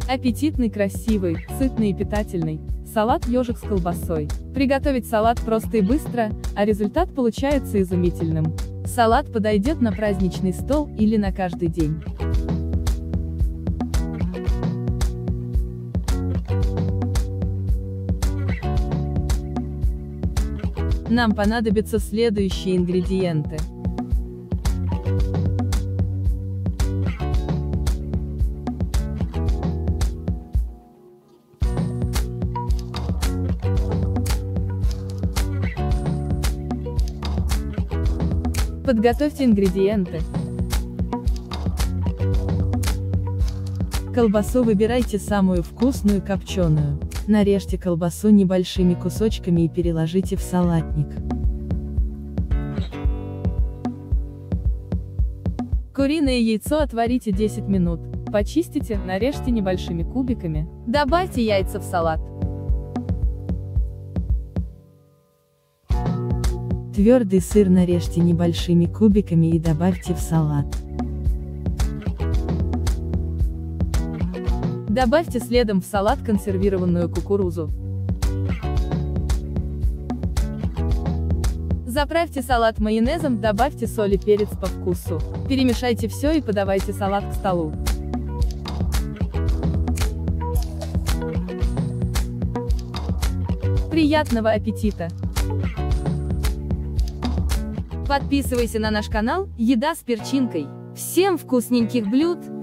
Аппетитный, красивый, сытный и питательный. Салат ежик с колбасой. Приготовить салат просто и быстро, а результат получается изумительным. Салат подойдет на праздничный стол или на каждый день. Нам понадобятся следующие ингредиенты. Подготовьте ингредиенты. Колбасу выбирайте самую вкусную копченую. Нарежьте колбасу небольшими кусочками и переложите в салатник. Куриное яйцо отварите 10 минут. Почистите, нарежьте небольшими кубиками. Добавьте яйца в салат. Твердый сыр нарежьте небольшими кубиками и добавьте в салат. Добавьте следом в салат консервированную кукурузу. Заправьте салат майонезом, добавьте соль и перец по вкусу. Перемешайте все и подавайте салат к столу. Приятного аппетита! Подписывайся на наш канал «Еда с перчинкой». Всем вкусненьких блюд!